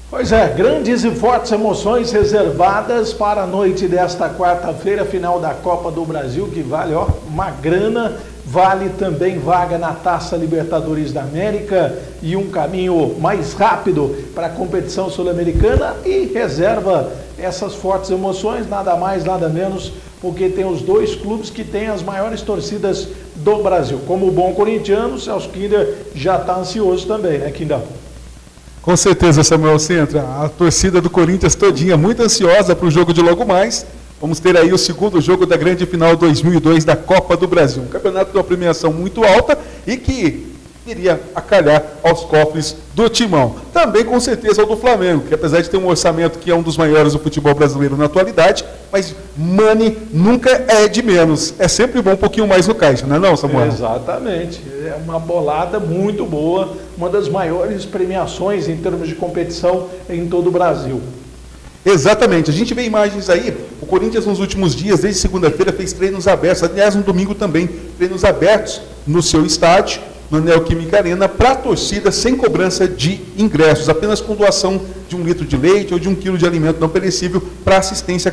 Pois é, grandes e fortes emoções reservadas para a noite desta quarta-feira, final da Copa do Brasil, que vale uma grana, vale também vaga na Taça Libertadores da América e um caminho mais rápido para a competição sul-americana e reserva essas fortes emoções, nada mais, nada menos, porque tem os dois clubes que têm as maiores torcidas do Brasil. Como o bom corintiano, o Celso Kinder já está ansioso também, né, Kindão? Com certeza, Samuel Sintra. A torcida do Corinthians todinha muito ansiosa para o jogo de logo mais. Vamos ter aí o segundo jogo da grande final 2002 da Copa do Brasil. Um campeonato de uma premiação muito alta e que iria acalhar aos cofres do Timão. Também, com certeza, o do Flamengo, que apesar de ter um orçamento que é um dos maiores do futebol brasileiro na atualidade, mas money nunca é de menos. É sempre bom um pouquinho mais no caixa, não é não, Samuel? Exatamente. É uma bolada muito boa, uma das maiores premiações em termos de competição em todo o Brasil. Exatamente. A gente vê imagens aí, o Corinthians nos últimos dias, desde segunda-feira, fez treinos abertos, aliás, no domingo também, treinos abertos no seu estádio, no Neoquímica Arena, para a torcida, sem cobrança de ingressos, apenas com doação de 1 litro de leite ou de 1 quilo de alimento não perecível para assistência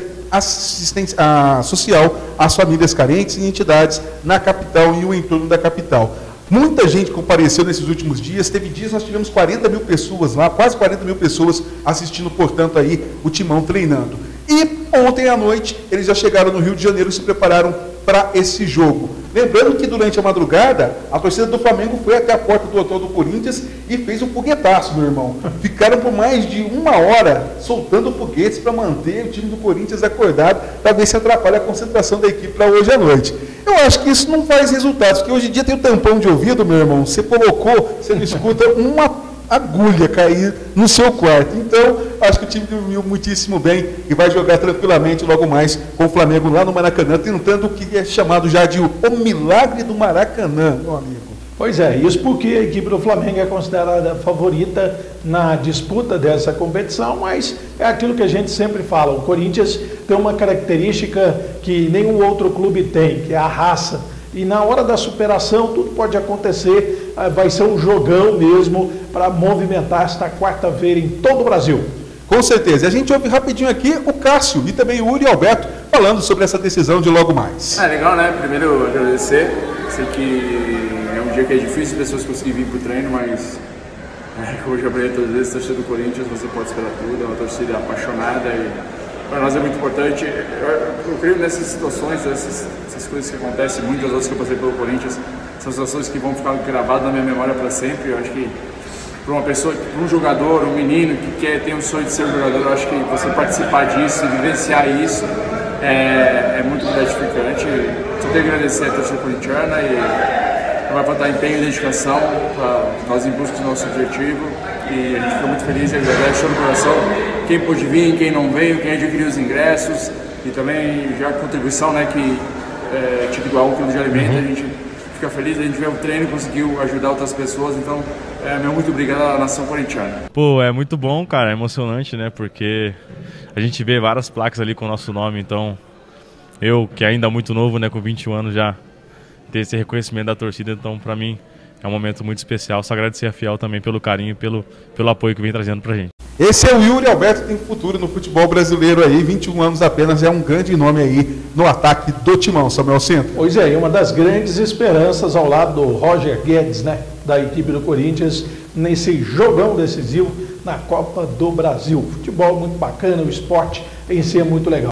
social às famílias carentes e entidades na capital e o entorno da capital. Muita gente compareceu nesses últimos dias, teve dias nós tivemos 40 mil pessoas lá, quase 40 mil pessoas assistindo, portanto, aí o Timão treinando. E ontem à noite eles já chegaram no Rio de Janeiro e se prepararam para esse jogo. Lembrando que durante a madrugada, a torcida do Flamengo foi até a porta do hotel do Corinthians e fez um foguetaço, meu irmão. Ficaram por mais de 1 hora soltando foguetes para manter o time do Corinthians acordado, para ver se atrapalha a concentração da equipe para hoje à noite. Eu acho que isso não faz resultados, porque hoje em dia tem o tampão de ouvido, meu irmão. Você colocou, você não escuta uma agulha cair no seu quarto. Então, acho que o time dormiu muitíssimo bem e vai jogar tranquilamente logo mais com o Flamengo lá no Maracanã, tentando o que é chamado já de o milagre do Maracanã, meu amigo. Pois é, isso porque a equipe do Flamengo é considerada favorita na disputa dessa competição, mas é aquilo que a gente sempre fala, o Corinthians tem uma característica que nenhum outro clube tem, que é a raça. E na hora da superação, tudo pode acontecer, vai ser um jogão mesmo para movimentar esta quarta-feira em todo o Brasil. Com certeza. E a gente ouve rapidinho aqui o Cássio e também o Uri Alberto falando sobre essa decisão de logo mais. É legal, né? Primeiro agradecer. Sei que é um dia que é difícil as pessoas conseguirem vir para o treino, mas como eu já falei todas as vezes, a torcida do Corinthians, você pode esperar tudo, é uma torcida apaixonada e para nós é muito importante. Eu creio nessas situações, essas coisas que acontecem, muitas outras que eu passei pelo Corinthians, são situações que vão ficar gravadas na minha memória para sempre. Eu acho que para uma pessoa, para um jogador, um menino que tem um sonho de ser jogador, eu acho que você participar disso e vivenciar isso é muito gratificante. Só tenho que agradecer a torcida corintiana e vai faltar empenho e dedicação para nós em busca do nosso objetivo. E a gente fica muito feliz e agradece todo o coração quem pôde vir, quem não veio, quem adquiriu os ingressos e também já a contribuição, né, que tinha que doar 1 quilo de alimento. A gente fica feliz, a gente vê o treino e conseguiu ajudar outras pessoas, então meu muito obrigado à nação corintiana. Pô, é muito bom, cara, é emocionante, né, porque a gente vê várias placas ali com o nosso nome, então eu, que ainda muito novo, né, com 21 anos já, ter esse reconhecimento da torcida, então pra mim é um momento muito especial. Só agradecer a Fiel também pelo carinho e pelo apoio que vem trazendo pra gente. Esse é o Yuri Alberto, que tem futuro no futebol brasileiro aí, 21 anos apenas, é um grande nome aí no ataque do Timão, Samuel Sintra. Pois é, uma das grandes esperanças ao lado do Roger Guedes, né, da equipe do Corinthians, nesse jogão decisivo na Copa do Brasil. Futebol muito bacana, o esporte em si é muito legal.